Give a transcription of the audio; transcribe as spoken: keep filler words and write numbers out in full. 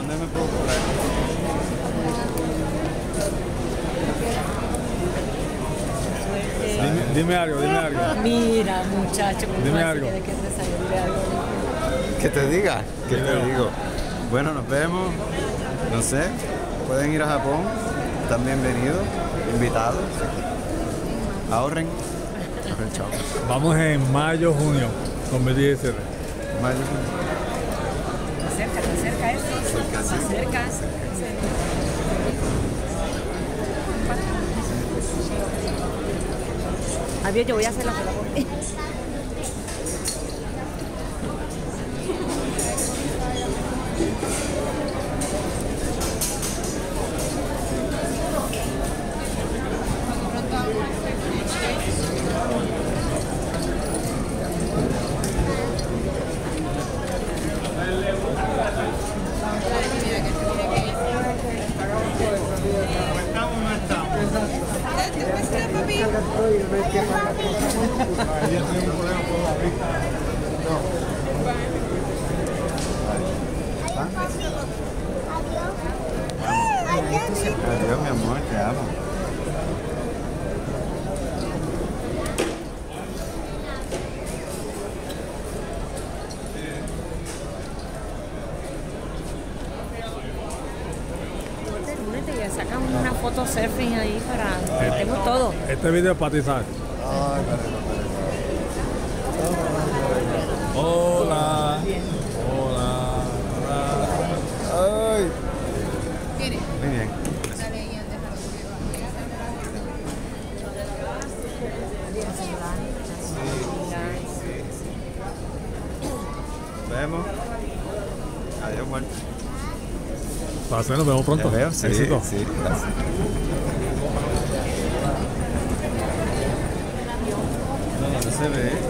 ¿Dónde me puedo correr? Dime, dime algo, dime algo. Mira, muchacho, ¿cómo Dime así algo. que de qué te salió? Dime algo. ¿Qué te diga? ¿Qué te Dime. digo? Bueno, nos vemos. No sé. Pueden ir a Japón. Están bienvenidos. Invitados. Ahorren. Ahorren, chao. Vamos en mayo, junio, dos mil diecisiete. Mayo. Acércate, acerca eso. Cerca, sí. Acerca. Adiós, yo voy a hacer la cola por ti. Adiós, mi amor, te amo. Únete y sacan una foto surfing ahí para... Tengo todo. Este video es para ti, ¿sabes? Ay, vale, Hola. Hola. Hola. Ay. Muy bien. Nos vemos. Adiós, amor. Placer, nos vemos pronto. Te veo, sí, Éxito. sí, gracias. No, no se ve.